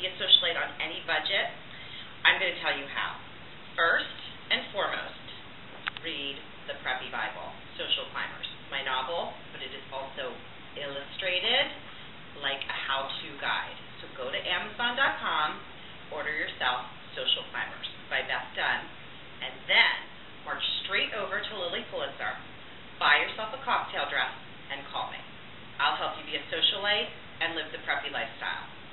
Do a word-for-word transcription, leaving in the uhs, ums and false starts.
be a socialite on any budget? I'm going to tell you how. First and foremost, read the Preppy Bible, Social Climbers. My novel, but it is also illustrated like a how-to guide. So go to Amazon dot com, order yourself Social Climbers by Beth Dunn, and then march straight over to Lily Pulitzer, buy yourself a cocktail dress, and call me. I'll help you be a socialite and live the preppy lifestyle.